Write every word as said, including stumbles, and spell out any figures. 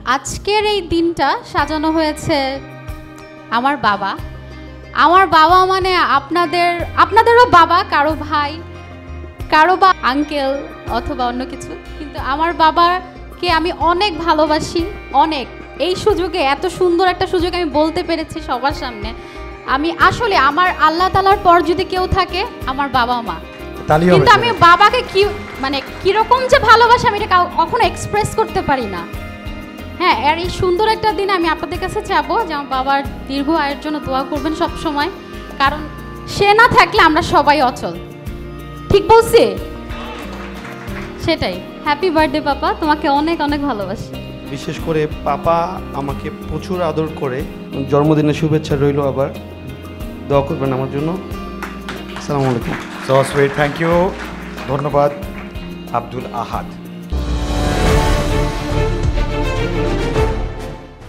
আজকের এই দিনটা সাজানো হয়েছে আমার বাবা। আমার বাবা মানে আপনাদের আপনাদেরও বাবা, কারো ভাই, কারো বা আঙ্কেল অথবা অন্য কিছু, কিন্তু আমার বাবাকে আমি অনেক ভালোবাসি, অনেক। এই সুযোগে, এত সুন্দর একটা সুযোগ আমি বলতে পেরেছি সবার সামনে। আমি আসলে আমার আল্লাহ তাআলার পর যদি কেউ থাকে আমার বাবা মা, কিন্তু আমি বাবাকে কি মানে কিরকম যে ভালোবাসি আমি এটা কখনো এক্সপ্রেস করতে পারি না। হ্যাঁ, আর এই সুন্দর একটা দিন আমি আপনাদের কাছে চাবো যে আমার বাবার দীর্ঘ আয়ের জন্য দোয়া করবেন সব সময়, কারণ সে না থাকলে আমরা সবাই অচল। ঠিক বলছি? সেটাই। হ্যাপি বার্থডে পাপা, তোমাকে অনেক অনেক ভালোবাসি। বিশেষ করে পাপা আমাকে প্রচুর আদর করে। জন্মদিনের শুভেচ্ছা রইল, আবার দোয়া করবেন আমার জন্য। আসসালামু আলাইকুম। সো সুইট, থ্যাংক ইউ, ধন্যবাদ আব্দুল আহাদ।